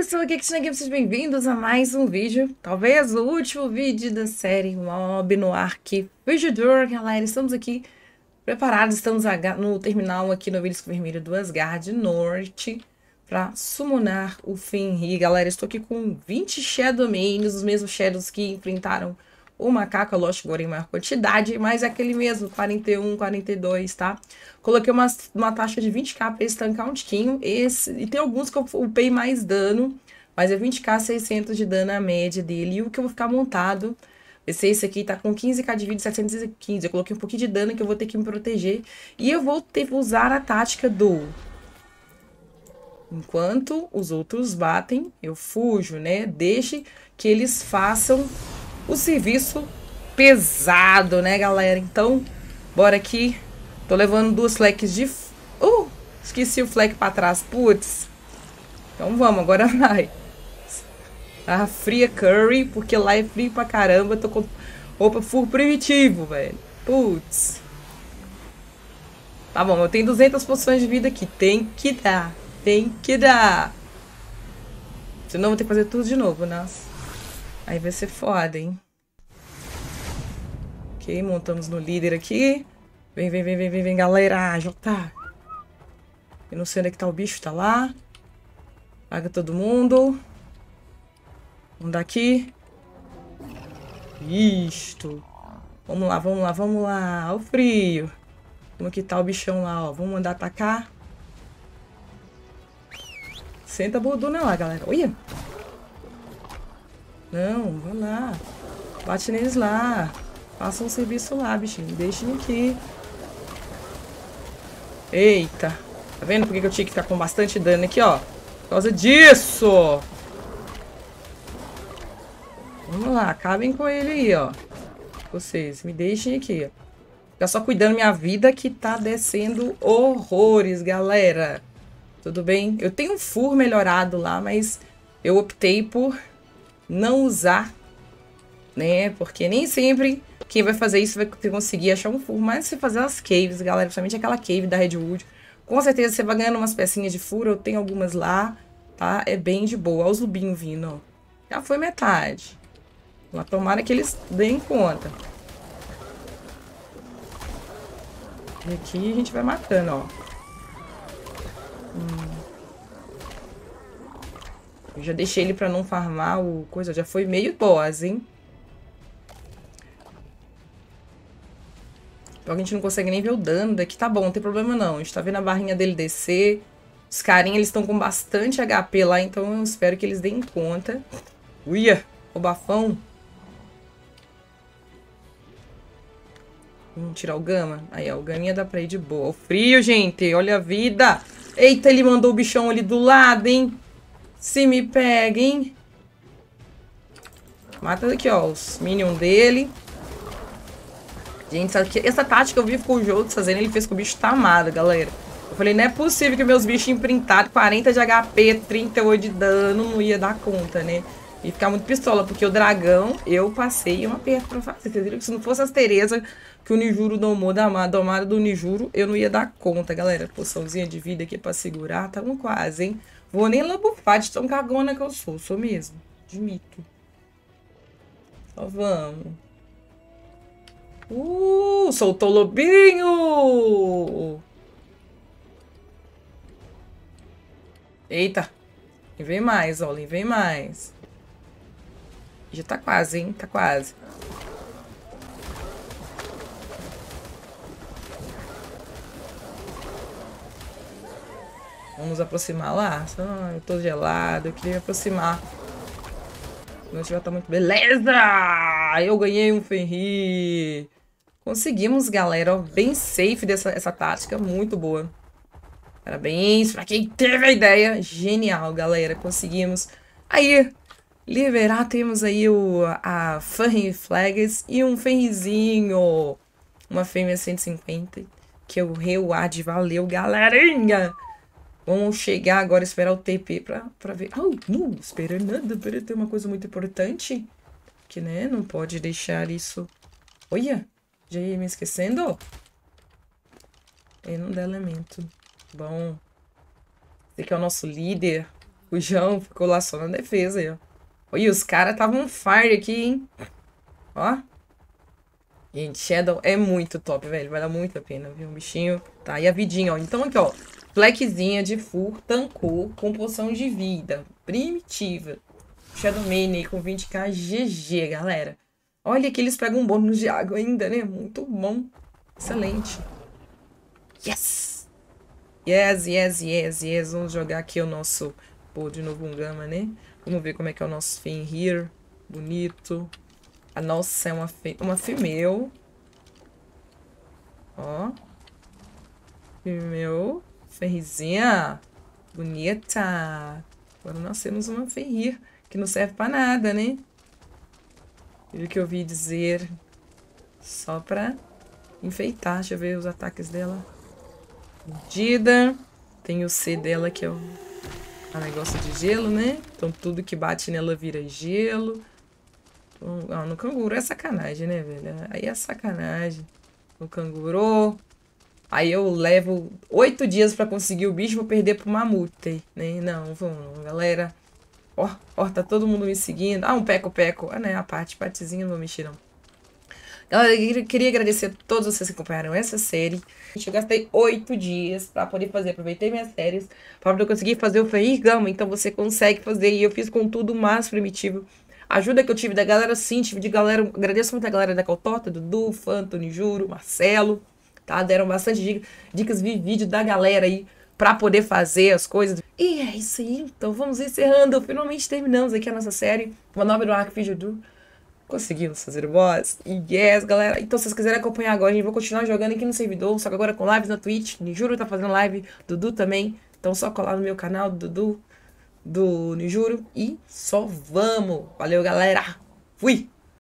pessoal, aqui é Cristina Games, sejam bem-vindos a mais um vídeo, talvez o último vídeo da série Mob no Ark Vigidor. Galera, estamos aqui preparados, estamos no terminal aqui no Obelisco Vermelho do Asgard Norte para summonar o Fenrir. Galera, estou aqui com 20 Shadow Mains, os mesmos Shadows que enfrentaram o macaco, lógico, agora em maior quantidade, mas é aquele mesmo, 41, 42, tá? Coloquei uma taxa de 20k para estancar um tiquinho. E tem alguns que eu upei mais dano, mas é 20k, 600 de dano a média dele. E o que eu vou ficar montado, esse aqui tá com 15k de vida, 715. Eu coloquei um pouquinho de dano que eu vou ter que me proteger. E eu vou ter que usar a tática do... Enquanto os outros batem, eu fujo, né? Deixe que eles façam o serviço pesado, né, galera? Então, bora aqui. Tô levando duas fleques de... esqueci o fleque pra trás. Putz. Então vamos, agora vai. A fria curry, porque lá é frio pra caramba. Tô com roupa full primitivo, velho. Putz. Tá bom, eu tenho 200 poções de vida aqui. Tem que dar. Tem que dar. Senão eu vou ter que fazer tudo de novo, nossa. Aí vai ser foda, hein? Ok, montamos no líder aqui. Vem, galera. Já tá. Eu não sei onde é que tá o bicho, tá lá. Paga todo mundo. Vamos daqui. Isto. Vamos lá. Olha o frio. Como que tá o bichão lá, ó. Vamos mandar atacar. Senta a borduna lá, galera. Olha. Não, vai lá. Bate neles lá. Faça um serviço lá, bichinho. Deixem aqui. Eita. Tá vendo por que eu tinha que ficar com bastante dano aqui, ó? Por causa disso. Vamos lá. Acabem com ele aí, ó. Vocês, me deixem aqui, ó. Fica só cuidando minha vida que tá descendo horrores, galera. Tudo bem? Eu tenho um fur melhorado lá, mas eu optei por não usar, né? Porque nem sempre quem vai fazer isso vai conseguir achar um fur. Mas se fazer as caves, galera, principalmente aquela cave da Redwood, com certeza você vai ganhando umas pecinhas de fur. Eu tenho algumas lá, tá? É bem de boa. Olha os lubinhos vindo, ó. Já foi metade. Mas tomara que eles deem conta. E aqui a gente vai matando, ó. Eu já deixei ele pra não farmar o coisa. Já foi meio boss, hein? A gente não consegue nem ver o dano daqui. Tá bom, não tem problema não. A gente tá vendo a barrinha dele descer. Os carinhas, eles estão com bastante HP lá. Então eu espero que eles deem conta. Uia, o bafão. Vamos tirar o Gama. Aí, ó, o Gaminha dá pra ir de boa. O frio, gente. Olha a vida. Eita, ele mandou o bichão ali do lado, hein? Se me pega, hein? Mata aqui, ó, os minions dele. Gente, sabe que essa tática eu vi com o Jolts fazendo, ele fez com o bicho tá amado, galera. Eu falei, não é possível que meus bichos imprintados, 40 de HP, 38 de dano, não ia dar conta, né? E ficar muito pistola, porque o dragão, eu passei um aperto pra fazer. Vocês viram que se não fosse as Tereza que o Nijuro domou da domada do Nijuro, eu não ia dar conta, galera. Poçãozinha de vida aqui pra segurar, tá quase, hein? Vou nem labufar de tão cagona que eu sou mesmo. Admito. Só vamos. Soltou o lobinho! Eita. E vem mais, ó. E vem mais. Já tá quase, hein? Tá quase. Vamos nos aproximar lá? Eu tô gelado, eu queria me aproximar. Não já tá muito... Beleza! Eu ganhei um Fenrir. Conseguimos, galera. Ó, bem safe essa tática. Muito boa. Parabéns pra quem teve a ideia. Genial, galera. Conseguimos. Aí, liberar. Temos aí a Fenrir Flags e um Fenrirzinho. Uma fêmea 150. Que é o Reward. Valeu, galerinha! Vamos chegar agora, esperar o TP pra ver. Não espera nada, para ter uma coisa muito importante. Que, né, não pode deixar isso... Olha, já ia me esquecendo. Não dá elemento. Bom. Esse aqui é o nosso líder. O João ficou lá só na defesa aí, ó. E os caras estavam on fire aqui, hein? Ó. Gente, Shadow é muito top, velho. Vale muito a pena, viu? O bichinho. Tá, e a vidinha, ó. Então aqui, ó. Fleckzinha de Fur, tancou, com poção de vida. Primitiva. Shadow Mane aí com 20k GG, galera. Olha que eles pegam um bônus de água ainda, né? Muito bom. Excelente. Yes! Yes, yes, yes, yes. Vamos jogar aqui o nosso... Pô, de novo um Gama, né? Vamos ver como é que é o nosso Fenrir. Bonito. A nossa é uma female. Ó. Female. Ferrizinha. Bonita. Agora nós temos uma Fenrir. Que não serve pra nada, né? Viu que eu ouvi dizer. Só pra enfeitar. Deixa eu ver os ataques dela. Mordida. Tem o C dela que é o negócio de gelo, né? Então tudo que bate nela vira gelo. No canguru é sacanagem, né, velho? Aí é sacanagem. No canguru. Aí eu levo 8 dias pra conseguir o bicho, vou perder pro mamute, né? Não, vamos, galera. Ó, tá todo mundo me seguindo. Ah, um peco-peco. Ah, né, a partezinha não vou mexer, não. Galera, eu queria agradecer a todos vocês que acompanharam essa série. Eu gastei 8 dias pra poder fazer. Aproveitei minhas férias pra poder conseguir fazer o Fenrir Gama. Então você consegue fazer. E eu fiz com tudo mais primitivo. Ajuda que eu tive da galera, sim, tive de galera. Agradeço muito a galera da Caltota, Dudu, Fantoni, Juro, Marcelo. Tá? Deram bastante dicas, vi vídeo da galera aí pra poder fazer as coisas. E é isso aí. Então vamos encerrando. Finalmente terminamos aqui a nossa série. Uma nova do Arc Fijodur. Conseguimos fazer o boss. Yes, galera. Então, se vocês quiserem acompanhar agora, a gente vai continuar jogando aqui no servidor. Só que agora com lives na Twitch. Nijuro tá fazendo live. Dudu também. Então, só colar no meu canal, Dudu, do Nijuro. E só vamos. Valeu, galera. Fui!